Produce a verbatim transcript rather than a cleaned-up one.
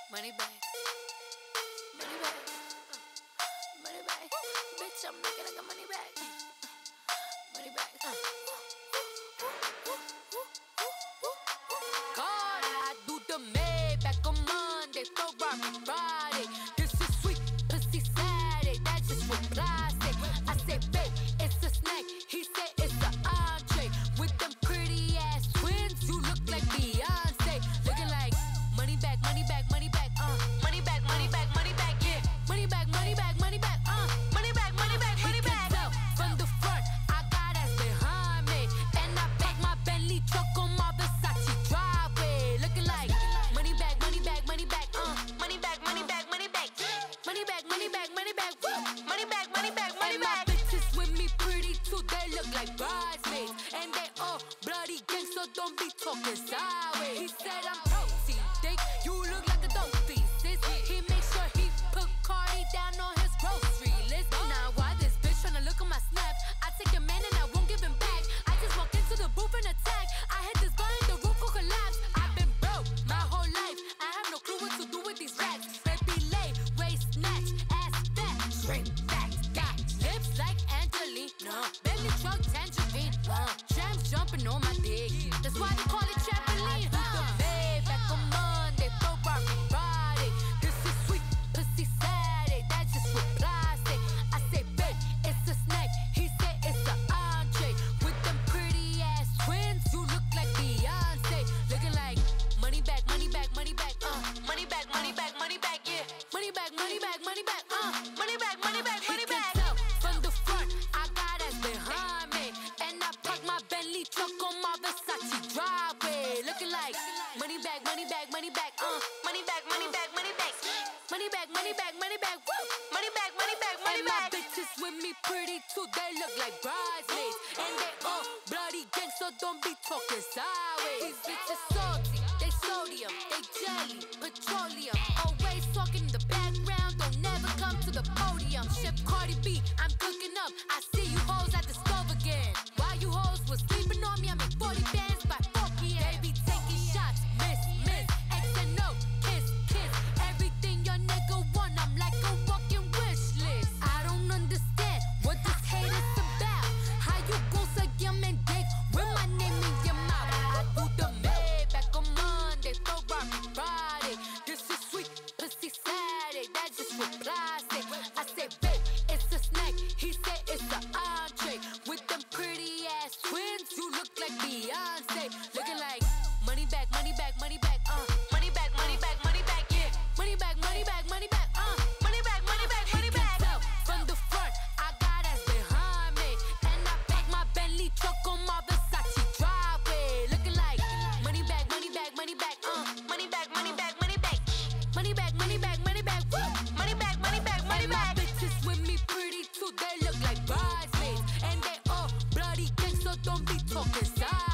Money bag, money bag, uh, money bag. Bitch, I'm looking like a money bag, money bag. Uh. God, I do the Maybach on Monday, Ferrari Friday. This is sweet, pussy Saturday. That's just for plastic. I say, babe, it's a snack. He said it's an entree. With them pretty ass twins, you look like Beyonce. Looking like money bag, money bag, money bag, uh. Money bag, money bag, money bag, yeah. Money bag, money bag, money bag, uh. Money bag, money bag, money bag. He can tell from the front, I got ass behind me, and I pack my Bentley truck on my Versace driveway. Looking like money bag, money bag, money bag, uh. Money bag, money bag, money bag, money bag, money bag, money bag, woo. Money bag, money bag, money bag. And my bitches with me pretty too. They look like bridesmaids, and they all bloody gang, so don't be talking sideways. He said I'm protein, think you look like a dope fiend, sis. He makes sure he put Cardi down on his grocery list. Now why this bitch tryna look at my snap? I take your man and I won't give him back. I just walk into the booth and attack. I hit this gun and the roof will collapse. I've been broke my whole life. I have no clue what to do with these racks. Baby lay, waist snatch, ass fat, straight facts. Got lips like Angelina, belly truck tangerine. Uh, Tramps jumping on my dick. That's why they call it trampoline. Huh? The Maybach on Monday, Ferrari Friday. This is sweet, pussy Saturday. That's just for plastic. I say, babe, it's a snack. He said it's an entree. With them pretty ass twins, you look like Beyonce. Looking like money bag, money bag, money bag, uh. Money bag, money bag, money bag, yeah. Money bag, money bag, money bag, uh. Money bag, money bag, money bag. He can tell from the front, I got ass behind me, and I park my Bentley truck on my Versace driveway. Looking like money bag, money bag, money bag, uh. Money bag, money bag, money bag. Money bag, money bag, money bag, woo. Money bag, money bag, money bag. And my bitches with me pretty too. They look like bridesmaids, and they all bloody gang, so don't be talking sideways. These bitches salty, they sodium, they jelly, petroleum. Always talking in the background, don't never come to the podium. Chef Cardi B, I'm cooking up. I see you hoes at the stove again. While you hoes was sleeping on me, I make forty bands by four P M They be taking shots, miss, miss, X and O, kiss, kiss. Everything your nigga want, I'm like a walking wish list. I don't understand what this hate is about. How you gon' suck your man dick with my name in your mouth? I do the Maybach on Monday, Ferrari Friday. This is sweet, pussy Saturday. That's just for plastic. I say, babe, it's a snack. He said it's an entree. With them pretty ass twins, you look like Beyonce. Looking like money bag, money bag, money bag, uh. Money bag, money bag, money bag, yeah. Money bag, money bag, money bag, uh. Money bag, money bag, money bag. He can tell from the front, I got ass behind me, and I pack my Bentley truck on my Versace driveway. Looking like money bag, money bag, money bag, uh. Money bag, money bag, money bag. Money bag, money bag, money bag, woo. Money bag, money bag, money bag. And my bitches with me pretty too. They look like bridesmaids, and they all bloody gang, so don't be talking side.